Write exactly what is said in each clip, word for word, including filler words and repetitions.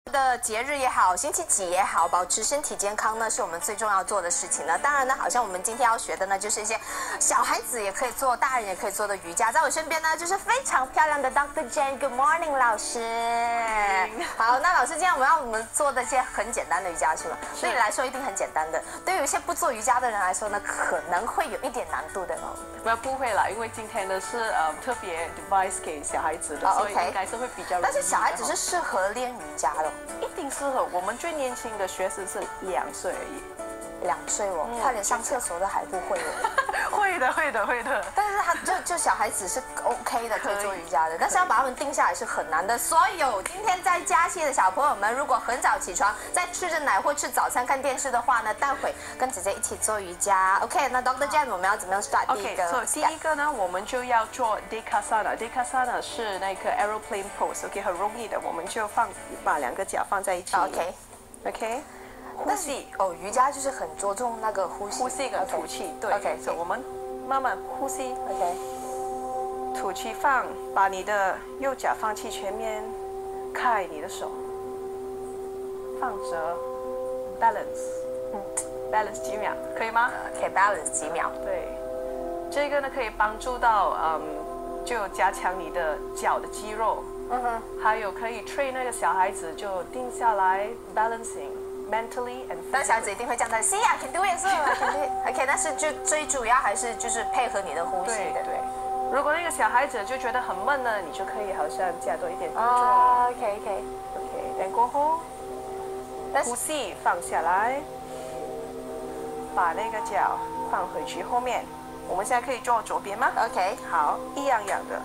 的节日也好，星期几也好，保持身体健康呢，是我们最重要做的事情呢。当然呢，好像我们今天要学的呢，就是一些小孩子也可以做，大人也可以做的瑜伽。在我身边呢，就是非常漂亮的 Doctor Jane。Good morning， 老师。好，那老师，今天我们要我们做的一些很简单的瑜伽是吗？对你来说一定很简单的，对于有一些不做瑜伽的人来说呢，可能会有一点难度的哦。 那不会啦，因为今天的是呃特别 device 给小孩子的， 哦所以应该是会比较。 但是小孩子是适合练瑜伽的。 一定适合，我们最年轻的学生是两岁而已， 两岁哦，嗯、他连上厕所都还不会哦。 会的，会的，会的。 但是他就就小孩子是 OK 的，可以做瑜伽的，但是要把他们定下来是很难的。所有今天在假期的小朋友们，如果很早起床，在吃着奶或吃早餐看电视的话呢，待会跟姐姐一起做瑜伽。OK， 那 Doctor Jane 我们要怎么样 start 第一个 ？OK， 所以第一个呢，我们就要做 Yogasanas。Yogasanas 是那个 aeroplane pose，OK， 很容易的，我们就放把两个脚放在一起。OK，OK。呼吸哦，瑜伽就是很着重那个呼吸， 呼吸跟吐气，对。OK， 所以我们慢慢呼吸 ，OK， 吐气放，把你的右脚放气前面，开你的手，放着 balance， 嗯 ，balance 几秒，可以吗？ 可以 balance 几秒。 对，这个呢可以帮助到嗯，就加强你的脚的肌肉，嗯哼，还有可以 train 那个小孩子就定下来 balancing。Mentally and physically， 但小孩子一定会这样的 ，See I can do it， so I can do it。OK， 但是就最主要还是就是配合你的呼吸的。 对。如果那个小孩子就觉得很闷呢，你就可以好像加多一点动作。 哦 ，OK OK OK， 然过后呼吸放下来，把那个脚放回去后面。我们现在可以做左边吗 ？OK， 好，一样样的，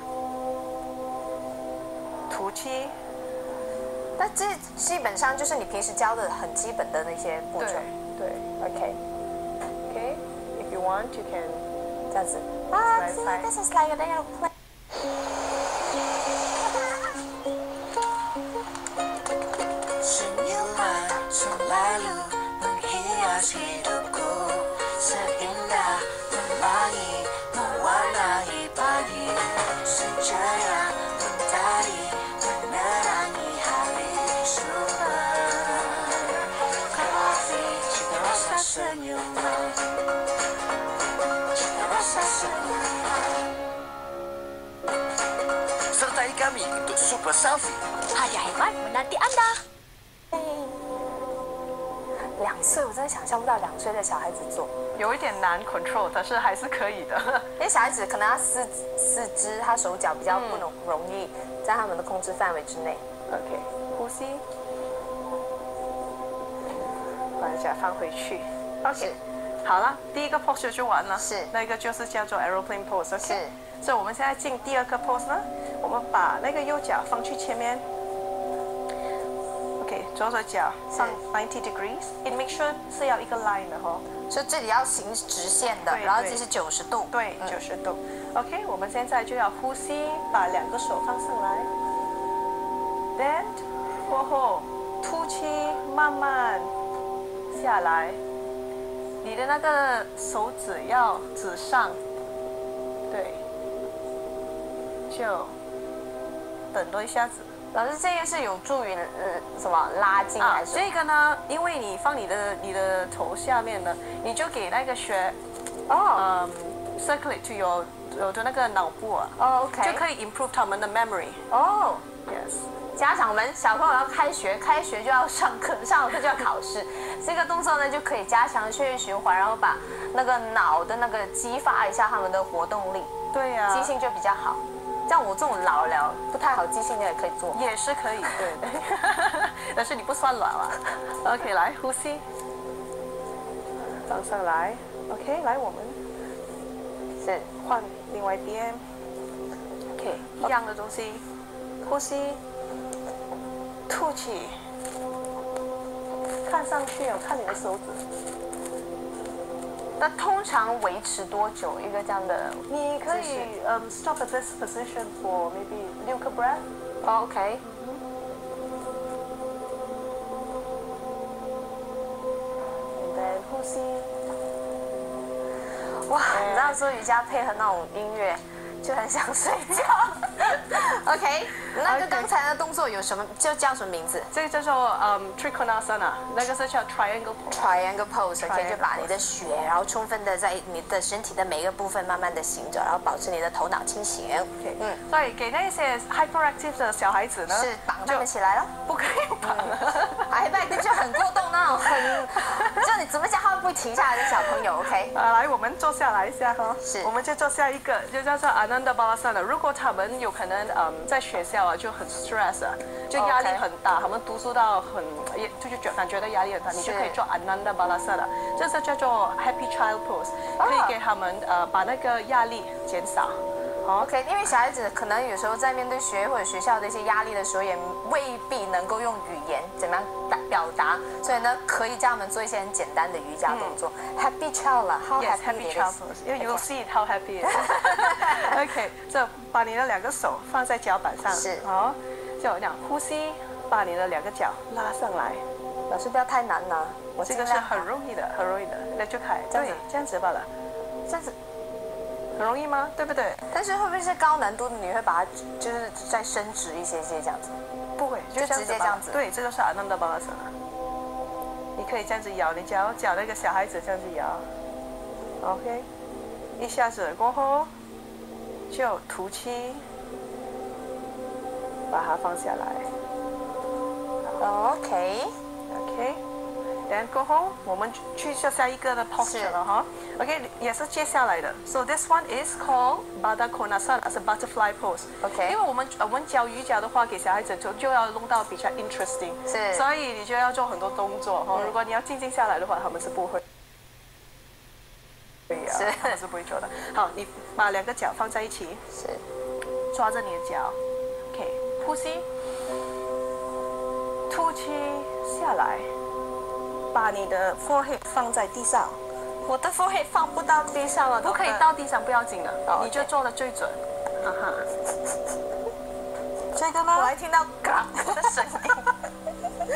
吐气。 那这基本上就是你平时教的很基本的那些步骤。 对对 ，OK，OK，If you want, you can 这样子。啊 ，See, this is like a little play。 Sertai kami untuk super selfie. Hadiah hebat menanti Anda. 两岁，我真的想象不到两岁的小孩子做， 有一点难 control， 但是还是可以的。 因为小孩子可能他四四肢，他手脚比较不容容易在他们的控制范围之内。 OK， 呼吸，把脚放回去。OK， 好了，第一个 pose 就完了。 是， 那个就是叫做 aeroplane pose。OK， 是。 所以我们现在进第二个 pose 呢，我们把那个右脚放去前面。OK， 左手脚放ninety degrees，it make sure 是要一个 line 的哈， 所以这里要行直线的，然后这是九十度。 对，九十度。OK， 我们现在就要呼吸，把两个手放上来 ，bend 过后吐气，慢慢下来。你的那个手指要指上，对，就等多一下子。 老师，这个是有助于呃什么拉筋还是？ 啊，这个呢，因为你放你的你的头下面呢，你就给那个血哦，嗯 ，circulate to your 有的那个脑部啊， 哦 ，OK， 就可以 improve 他们的 memory。 哦 ，yes。 家长们，小朋友要开学，开学就要上课，上了课就要考试。这个动作呢，就可以加强血液循环，然后把那个脑的那个激发一下他们的活动力。 对呀、啊， 记性就比较好。像我这种老了不太好记性的也可以做， 也是可以，对对。但是你不算老啊。OK， 来呼吸，放上来。OK， 来我们是换另外一边。OK， 一样的东西，呼吸，吐气，看上去哦，看你的手指。 那通常维持多久一个这样的？ 你可以嗯、um, stop at this position for maybe 六个 breath。 Oh, OK。 And then 呼吸。 哇，你知道做瑜伽配合那种音乐， 就很想睡觉。OK， 那个刚才的动作有什么？就叫什么名字？ 这个叫做嗯 Trikonasana， 那个是叫 Triangle Triangle pose，OK， 就把你的 pose 血，然后充分的在你的身体的每一个部分慢慢的行着，然后保持你的头脑清醒。 OK， 嗯，所以给那些 hyperactive 的小孩子呢， 是绑他们起来了， 不可以绑。 hyperactive 就很过动那种，很，就你怎么讲他们不会停下来的小朋友。OK， 啊，来，我们坐下来一下哈， 是， 我们就做下一个，就叫做 Ananda Balasana。如果他们有可能嗯在学校啊就很 stress 啊，就压力很大， okay. 他们读书到很也就是觉感觉到压力很大，你就可以做 Ananda Balasana， 这是叫做 Happy Child Pose， 可以给他们呃把那个压力减少。 好 ，OK， 因为小孩子可能有时候在面对学或者学校的一些压力的时候，也未必能够用语言怎么样表达，所以呢，可以叫他们做一些很简单的瑜伽动作。嗯、Happy Child 啦 ，How yes, happy Happy Child Pose， 因為 you will see how happy it is. OK， 就把你的兩個手放在腳板上， 是， 好，就這樣呼吸，把你的兩個腳拉上來。 老師不要太難啦，我這個是很容易的，很容易的，來就開， 這樣子， 這樣子罷了， 這樣子。 很容易嗎？對不對？ 但是會不會是高難度的？你會把它就是再伸直一些些這樣子？ 不會，就直接這樣子。對，這就是 Ananda Balasana。你可以這樣子搖，你腳腳那個小孩子這樣子搖 ，OK。一下子過後就吐氣，把它放下來。OK，OK。然過後我們去下下一個的 posture 了哈 ，OK， 也是接下來的。So this one is called Baddha Konasana as a butterfly pose。OK， 因為我們我們教瑜伽的話，給小孩子就就要弄到比較 interesting， 是，所以你就要做很多動作哈。如果你要靜靜下來的話，他們是不會，對呀，他們是不會做的。好，你把兩個腳放在一起，是，抓着你的腳 ，OK， 呼吸，吐氣下來。把你的 forehead 放在地上， 我的 forehead 放不到地上了， 不可以到地上，不要緊的，哦、你就做得最準。啊哈，這個呢？ 我還聽到嘎的聲音。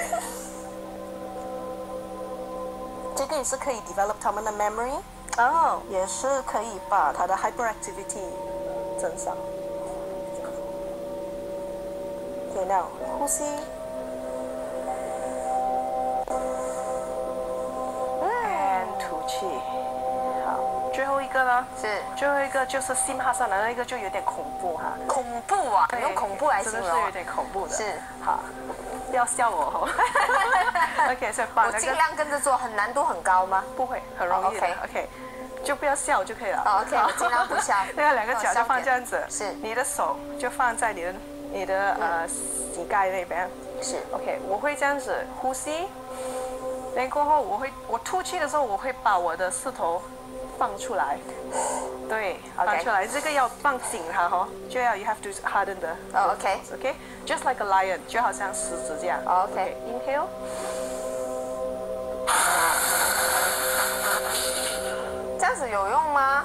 這個也是可以 develop 他們的 memory， 哦， 也是可以把他的 hyperactivity 增上。Okay, now 呼吸。 好，最後一個呢？ 是最後一個就是 Simhasana，那一個就有點恐怖哈。 恐怖啊！用恐怖來形容， 真的是有點恐怖的。 是， 好，不要笑我哦。OK， 所以把那個我盡量跟着做，很難度很高嗎？ 不會，很容易的。 Oh, OK， 就不要笑就可以了。 哦 OK， 我盡量不笑。 那個兩個腳就放這樣子， 是， 你的手就放在你的你的呃膝蓋那邊。 是 ，OK， 我會這樣子呼吸。然過後我會，我吐氣的時候，我會把我的四頭放出來，對， okay. 放出來，這個要放緊它哈，就要 you have to harden the oh, OK，OK， just like a lion， 就好像獅子這樣 ，OK，, okay. Inhale， 這樣子有用嗎？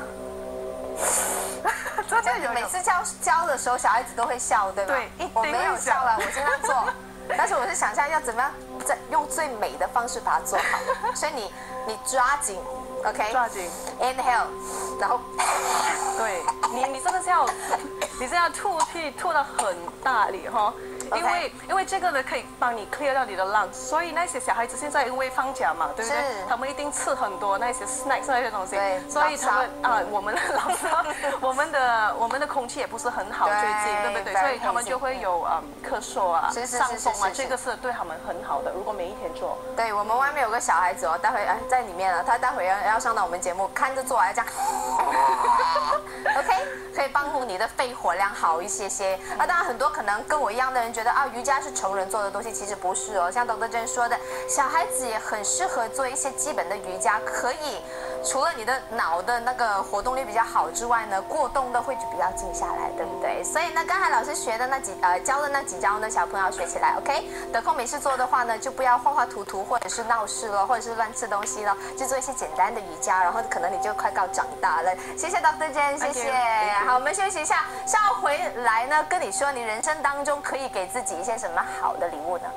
這樣有每次教教的時候，小孩子都會笑，對嗎？ 對， 我沒有笑了，我經常做。但是我是想象要怎麼樣，在用最美的方式把它做好。所以你你抓緊 ，OK， 抓緊 ，inhale， 然後， 對你你真的是要，你是要吐氣吐得很大力哈。因為因為這個呢可以幫你 clear 掉你的 lungs， 所以那些小孩子現在因為放假嘛，對不對？他們一定吃很多那些 snacks 那些東西，所以他們啊，我們的老師，我們的我們的空氣也不是很好最近，對不對？所以他們就會有嗯咳嗽啊、傷風啊，這個是對他們很好的。如果每一天做， 對我們外面有個小孩子哦，待會哎在裡面了，他待會要要上到我們節目，看着做來這樣 ，OK， 可以幫助你的肺活量好一些些。那當然很多可能跟我一樣的人覺得啊，瑜伽是成人做的東西，其實不是哦。像董德珍說的，小孩子也很適合做一些基本的瑜伽，可以除了你的腦的那個活動力比較好之外呢，過動的會比較靜下來，對不對？所以呢，剛才老師學的那幾呃教的那幾招呢，小朋友要學起來 ，OK。得空沒事做的話呢，就不要畫畫塗塗，或者是鬧事了，或者是亂吃東西了，就做一些簡單的瑜伽，然後可能你就快告長大了。謝謝董德珍，謝謝。好，我們休息一下，稍後回來呢，跟你說你人生當中可以給自己一些什麼好的禮物呢？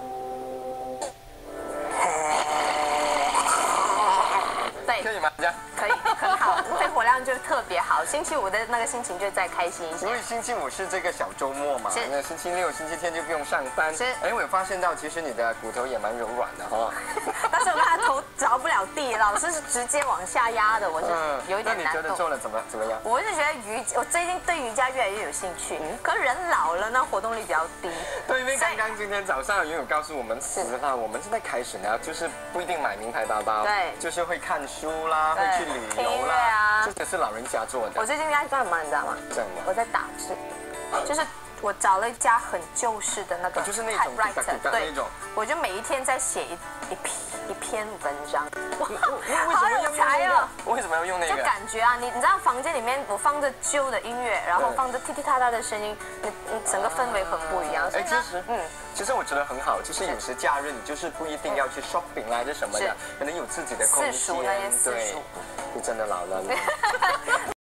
對， 可以嗎？這樣可以，很好。 活量就特别好，星期五的那个心情就再开心一些。 因为星期五是这个小周末嘛， 是那星期六、星期天就不用上班。 是哎，我有发现到，其实你的骨头也蛮柔软的哈。 但是我看他头着不了地，老师是直接往下压的，我是有一点难那你觉得度。 做了怎么怎么样？ 我是觉得瑜，我最近对瑜伽越来越有兴趣。可是人老了呢，活动力比较低。 对，因为刚刚今天早上也有告诉我们，实话，我们现在开始呢，就是不一定买名牌包包， 对， 就是会看书啦，会对去旅听音乐游啦， 啊这个是老人家做的。 我最近在干嘛，你知道吗？ 这样的我在打字，就是我找了一家很旧式的那个哦就是那种 typewriter， 滴答滴答对那种， 我就每一天在写一一篇一篇文章，哇， 为什么要好有用那才哦！ 个？为什么要用那就个？ 感觉啊，你你知道房间里面我放着旧的音乐，然后放着踢踢踏踏的声音，你你整个氛围很不一样。所以哎， 呢其实， 嗯， 其实我觉得很好，就是有时假日你就是不一定要去 shopping 啦，还是什么的是， 可能有自己的空间， 私塾那些私对塾， 你真的老了。